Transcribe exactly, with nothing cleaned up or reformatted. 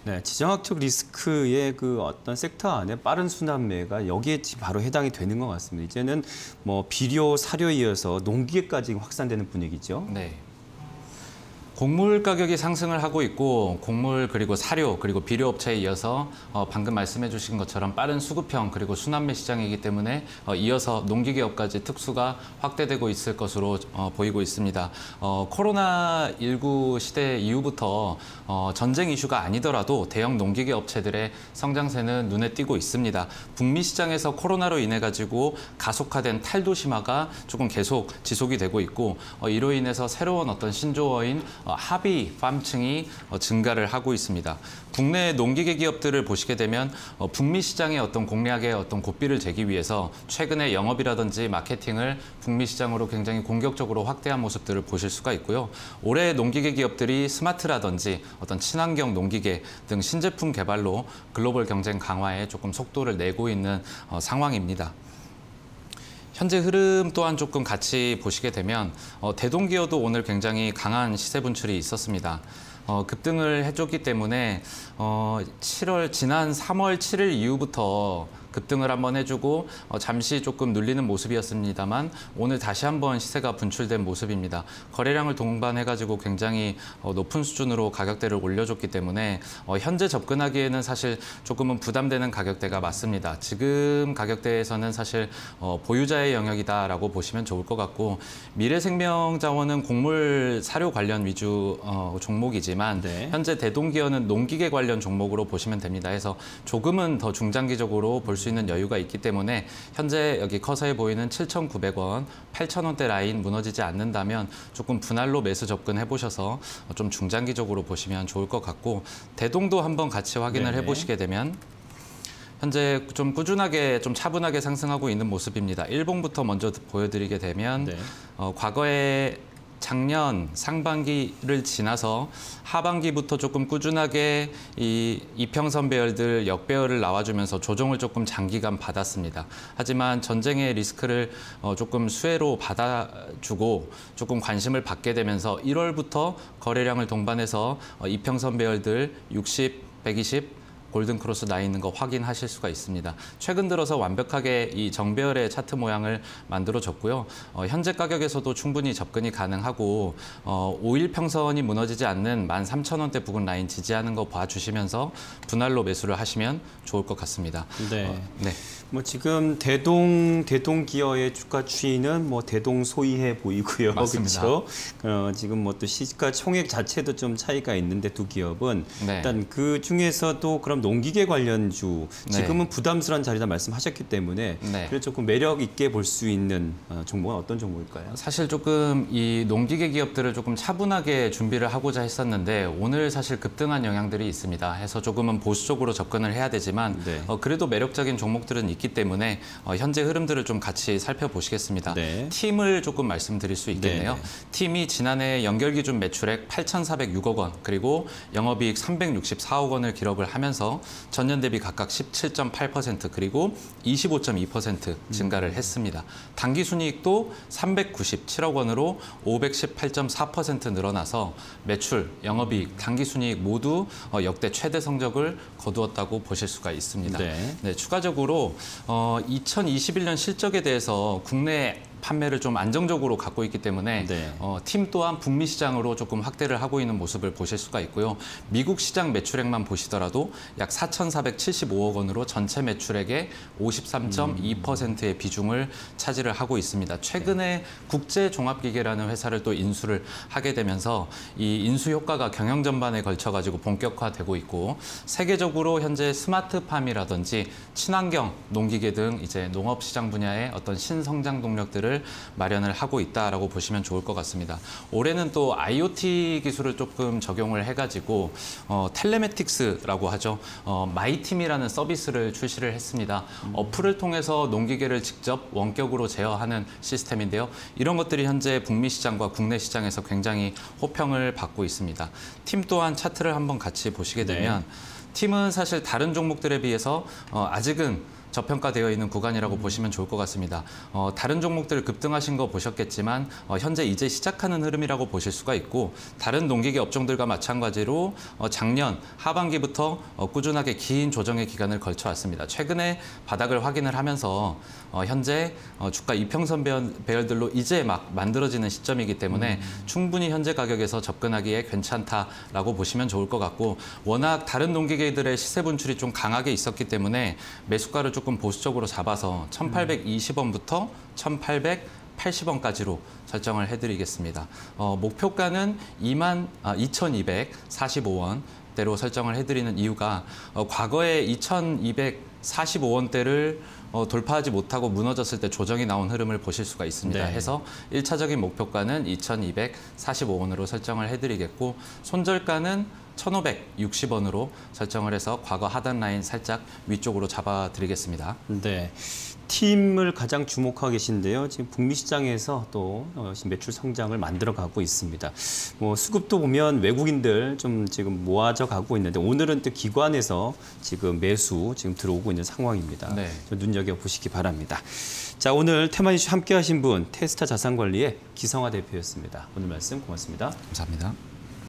네, 지정학적 리스크의 그 어떤 섹터 안에 빠른 순환매가 여기에 바로 해당이 되는 것 같습니다. 이제는 뭐 비료, 사료에 이어서 농기계까지 확산되는 분위기죠. 네. 곡물 가격이 상승을 하고 있고 곡물 그리고 사료 그리고 비료 업체에 이어서 어, 방금 말씀해 주신 것처럼 빠른 수급형 그리고 순환매 시장이기 때문에 어, 이어서 농기계업까지 특수가 확대되고 있을 것으로 어, 보이고 있습니다. 어, 코로나 십구 시대 이후부터 어, 전쟁 이슈가 아니더라도 대형 농기계 업체들의 성장세는 눈에 띄고 있습니다. 북미 시장에서 코로나로 인해 가지고 가속화된 탈도시화가 조금 계속 지속이 되고 있고 어, 이로 인해서 새로운 어떤 신조어인 어, 하비 팜층이 어, 증가를 하고 있습니다. 국내 농기계 기업들을 보시게 되면 어, 북미 시장의 어떤 공략의 어떤 고삐를 재기 위해서 최근에 영업이라든지 마케팅을 북미 시장으로 굉장히 공격적으로 확대한 모습들을 보실 수가 있고요. 올해 농기계 기업들이 스마트라든지 어떤 친환경 농기계 등 신제품 개발로 글로벌 경쟁 강화에 조금 속도를 내고 있는 어, 상황입니다. 현재 흐름 또한 조금 같이 보시게 되면 어, 대동기어도 오늘 굉장히 강한 시세 분출이 있었습니다. 어, 급등을 해줬기 때문에 어, 칠월 지난 삼월 칠일 이후부터 급등을 한번 해주고 어, 잠시 조금 눌리는 모습이었습니다만 오늘 다시 한번 시세가 분출된 모습입니다. 거래량을 동반해가지고 굉장히 어, 높은 수준으로 가격대를 올려줬기 때문에 어, 현재 접근하기에는 사실 조금은 부담되는 가격대가 맞습니다. 지금 가격대에서는 사실 어, 보유자의 영역이다라고 보시면 좋을 것 같고 미래생명자원은 곡물 사료 관련 위주 어, 종목이지만 네. 현재 대동기어는 농기계 관련 종목으로 보시면 됩니다. 해서 조금은 더 중장기적으로 볼 수 있는 여유가 있기 때문에 현재 여기 커서에 보이는 칠천구백 원, 팔천 원대 라인 무너지지 않는다면 조금 분할로 매수 접근해 보셔서 좀 중장기적으로 보시면 좋을 것 같고 대동도 한번 같이 확인을 네네. 해보시게 되면 현재 좀 꾸준하게 좀 차분하게 상승하고 있는 모습입니다. 일봉부터 먼저 보여드리게 되면 네. 어, 과거에 작년 상반기를 지나서 하반기부터 조금 꾸준하게 이 이평선 배열들 역배열을 나와주면서 조정을 조금 장기간 받았습니다. 하지만 전쟁의 리스크를 어 조금 수혜로 받아주고 조금 관심을 받게 되면서 일월부터 거래량을 동반해서 어 이평선 배열들 육십, 백이십 골든크로스 나 있는 거 확인하실 수가 있습니다. 최근 들어서 완벽하게 이 정배열의 차트 모양을 만들어졌고요. 어, 현재 가격에서도 충분히 접근이 가능하고 어, 오 일 평선이 무너지지 않는 만 삼천 원대 부근 라인 지지하는 거 봐주시면서 분할로 매수를 하시면 좋을 것 같습니다. 네. 어, 네. 뭐 지금 대동 대동 기어의 주가 추이는 뭐 대동소이해 보이고요. 맞습니다. 그렇죠? 어, 지금 뭐 또 시가 총액 자체도 좀 차이가 있는데 두 기업은 네. 일단 그 중에서도 그럼 농기계 관련주 지금은 네. 부담스러운 자리다 말씀하셨기 때문에 네. 그래서 조금 매력 있게 볼 수 있는 종목은 어떤 종목일까요? 사실 조금 이 농기계 기업들을 조금 차분하게 준비를 하고자 했었는데 오늘 사실 급등한 영향들이 있습니다. 해서 조금은 보수적으로 접근을 해야 되지만 네. 어, 그래도 매력적인 종목들은 있기 때문에 어, 현재 흐름들을 좀 같이 살펴보시겠습니다. 네. 팀을 조금 말씀드릴 수 있겠네요. 네. 팀이 지난해 연결기준 매출액 팔천사백육억 원 그리고 영업이익 삼백육십사억 원을 기록을 하면서 전년 대비 각각 십칠 점 팔 퍼센트 그리고 이십오 점 이 퍼센트 증가를 음. 했습니다. 당기순이익도 삼백구십칠억 원으로 오백십팔 점 사 퍼센트 늘어나서 매출, 영업이익, 당기순이익 모두 어, 역대 최대 성적을 거두었다고 보실 수가 있습니다. 네. 네, 추가적으로 어, 이천이십일 년 실적에 대해서 국내 판매를 좀 안정적으로 갖고 있기 때문에 네. 어, 팀 또한 북미 시장으로 조금 확대를 하고 있는 모습을 보실 수가 있고요. 미국 시장 매출액만 보시더라도 약 사천사백칠십오억 원으로 전체 매출액의 오십삼 점 이 퍼센트의 비중을 차지를 하고 있습니다. 최근에 네. 국제종합기계라는 회사를 또 인수를 하게 되면서 이 인수 효과가 경영 전반에 걸쳐가지고 본격화되고 있고 세계적으로 현재 스마트팜이라든지 친환경 농기계 등 이제 농업시장 분야의 어떤 신성장 동력들을 마련을 하고 있다라고 보시면 좋을 것 같습니다. 올해는 또 아이오티 기술을 조금 적용을 해가지고 어, 텔레매틱스라고 하죠. 어, 마이팀이라는 서비스를 출시를 했습니다. 음. 어플을 통해서 농기계를 직접 원격으로 제어하는 시스템인데요. 이런 것들이 현재 북미 시장과 국내 시장에서 굉장히 호평을 받고 있습니다. 팀 또한 차트를 한번 같이 보시게 되면 네. 팀은 사실 다른 종목들에 비해서 어, 아직은 저평가되어 있는 구간이라고 음. 보시면 좋을 것 같습니다. 어, 다른 종목들 급등하신 거 보셨겠지만 어, 현재 이제 시작하는 흐름이라고 보실 수가 있고 다른 농기계 업종들과 마찬가지로 어, 작년 하반기부터 어, 꾸준하게 긴 조정의 기간을 걸쳐 왔습니다. 최근에 바닥을 확인을 하면서 어, 현재 어, 주가 이평선 배열, 배열들로 이제 막 만들어지는 시점이기 때문에 음. 충분히 현재 가격에서 접근하기에 괜찮다라고 보시면 좋을 것 같고 워낙 다른 농기계들의 시세 분출이 좀 강하게 있었기 때문에 매수가를 조금 보수적으로 잡아서 천팔백이십 원부터 천팔백팔십 원까지로 설정을 해드리겠습니다. 어, 목표가는 이만 이천이백사십오 원대로 설정을 해드리는 이유가 어, 과거에 이천이백사십오 원대를 어, 돌파하지 못하고 무너졌을 때 조정이 나온 흐름을 보실 수가 있습니다. 네. 해서 일 차적인 목표가는 이천이백사십오 원으로 설정을 해드리겠고 손절가는 천오백육십 원으로 설정을 해서 과거 하단 라인 살짝 위쪽으로 잡아드리겠습니다. 네. 팀을 가장 주목하고 계신데요. 지금 북미 시장에서 또 매출 성장을 만들어가고 있습니다. 뭐 수급도 보면 외국인들 좀 지금 모아져 가고 있는데 오늘은 또 기관에서 지금 매수 지금 들어오고 있는 상황입니다. 네. 좀 눈여겨 보시기 바랍니다. 자, 오늘 테마 이슈 함께하신 분 테스타 자산관리의 기성화 대표였습니다. 오늘 말씀 고맙습니다. 감사합니다.